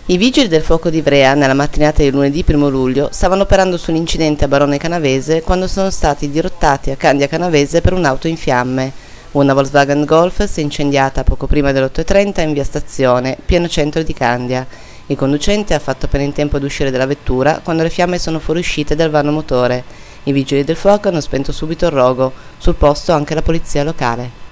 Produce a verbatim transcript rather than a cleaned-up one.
I vigili del fuoco di Ivrea, nella mattinata di lunedì primo luglio, stavano operando su un incidente a Barone Canavese quando sono stati dirottati a Candia Canavese per un'auto in fiamme. Una Volkswagen Golf si è incendiata poco prima delle otto e trenta in via Stazione, pieno centro di Candia. Il conducente ha fatto appena in tempo ad uscire dalla vettura quando le fiamme sono fuoriuscite dal vano motore. I vigili del fuoco hanno spento subito il rogo, sul posto anche la polizia locale.